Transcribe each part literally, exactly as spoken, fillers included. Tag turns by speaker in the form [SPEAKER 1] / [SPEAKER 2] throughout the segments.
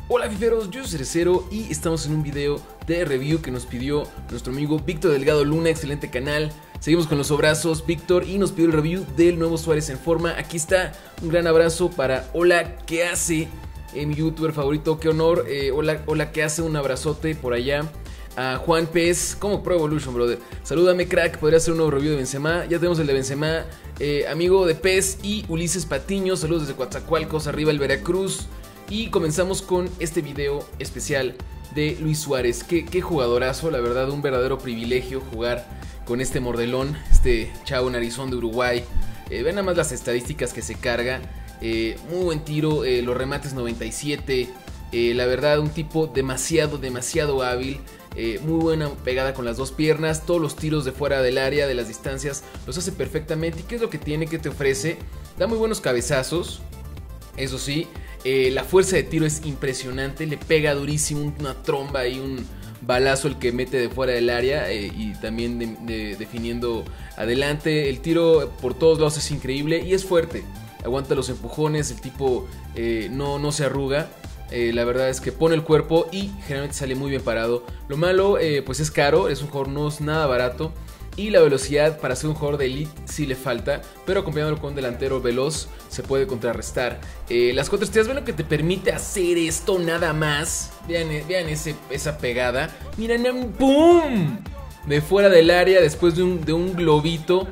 [SPEAKER 1] Hola fiferos, yo soy Cerecero y estamos en un video de review que nos pidió nuestro amigo Víctor Delgado Luna, excelente canal. Seguimos con los sobrazos, Víctor, y nos pidió el review del nuevo Suárez en forma. Aquí está, un gran abrazo para Hola, ¿qué hace? Eh, mi youtuber favorito, qué honor. eh, Hola, hola, ¿qué hace? Un abrazote por allá. A Juan Pez, como Pro Evolution, brother. Salúdame, crack, podría hacer un nuevo review de Benzema. Ya tenemos el de Benzema. eh, Amigo de Pez y Ulises Patiño, saludos desde Coatzacoalcos, arriba el Veracruz. Y comenzamos con este video especial de Luis Suárez. Qué, qué jugadorazo, la verdad, un verdadero privilegio jugar con este mordelón, este chavo narizón de Uruguay. eh, Ven nada más las estadísticas que se carga. eh, Muy buen tiro, eh, los remates noventa y siete. eh, La verdad, un tipo demasiado, demasiado hábil. Eh, muy buena pegada con las dos piernas. Todos los tiros de fuera del área, de las distancias, los hace perfectamente. ¿Y qué es lo que tiene, que te ofrece? Da muy buenos cabezazos, eso sí. eh, La fuerza de tiro es impresionante. Le pega durísimo, una tromba y un balazo el que mete de fuera del área. eh, Y también de, de, definiendo adelante. El tiro por todos lados es increíble y es fuerte. Aguanta los empujones, el tipo eh, no, no se arruga. Eh, la verdad es que pone el cuerpo y generalmente sale muy bien parado. Lo malo, eh, pues es caro, es un jugador no es nada barato. Y la velocidad para ser un jugador de elite sí le falta, pero acompañándolo con un delantero veloz se puede contrarrestar. eh, Las cuatro estrellas, ven lo que te permite hacer esto nada más. Vean, vean ese, esa pegada. Miren, ¡pum! De fuera del área después de un, de un globito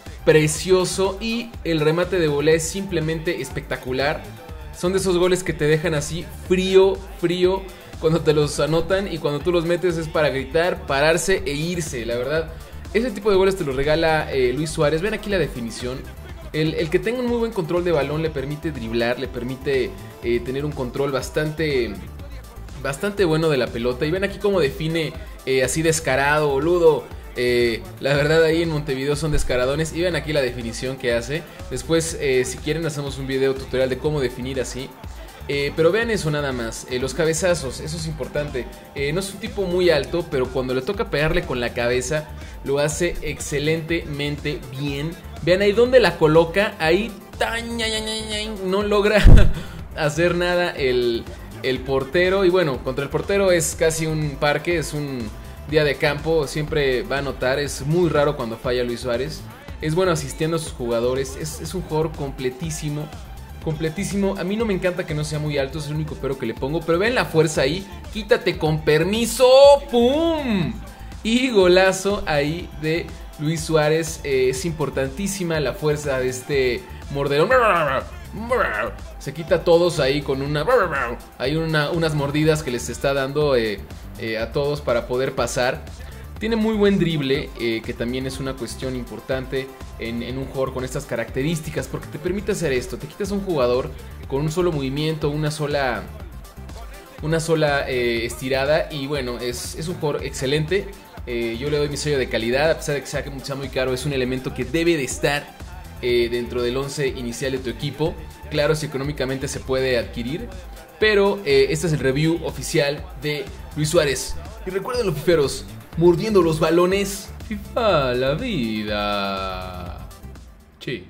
[SPEAKER 1] precioso. Y el remate de volea es simplemente espectacular. Son de esos goles que te dejan así frío, frío cuando te los anotan, y cuando tú los metes es para gritar, pararse e irse. La verdad, ese tipo de goles te los regala eh, Luis Suárez. Ven aquí la definición. El, el que tenga un muy buen control de balón le permite driblar, le permite eh, tener un control bastante, bastante bueno de la pelota. Y ven aquí cómo define eh, así descarado, boludo. Eh, la verdad, ahí en Montevideo son descaradones. Y ven aquí la definición que hace. Después, eh, si quieren, hacemos un video tutorial de cómo definir así. Eh, pero vean eso nada más, eh, los cabezazos, eso es importante. eh, No es un tipo muy alto, pero cuando le toca pegarle con la cabeza lo hace excelentemente bien. Vean ahí donde la coloca, ahí no logra hacer nada el, el portero. Y bueno, contra el portero es casi un parque, es un día de campo, siempre va a notar. Es muy raro cuando falla Luis Suárez. Es bueno asistiendo a sus jugadores, es, es un jugador completísimo. Completísimo, a mí no me encanta que no sea muy alto, es el único pero que le pongo. Pero ven la fuerza ahí, quítate con permiso, ¡pum! Y golazo ahí de Luis Suárez. eh, Es importantísima la fuerza de este mordelón. Se quita a todos ahí con una... Hay una, unas mordidas que les está dando eh, eh, a todos para poder pasar. Tiene muy buen drible, eh, que también es una cuestión importante en, en un jugador con estas características, porque te permite hacer esto. Te quitas a un jugador con un solo movimiento, una sola, una sola eh, estirada. Y bueno, es, es un jugador excelente. eh, Yo le doy mi sello de calidad, a pesar de que sea, que sea muy caro. Es un elemento que debe de estar eh, dentro del once inicial de tu equipo. Claro, si económicamente se puede adquirir. Pero eh, este es el review oficial de Luis Suárez. Y recuerden, los fiferos, mordiendo los balones, FIFA la vida. Sí.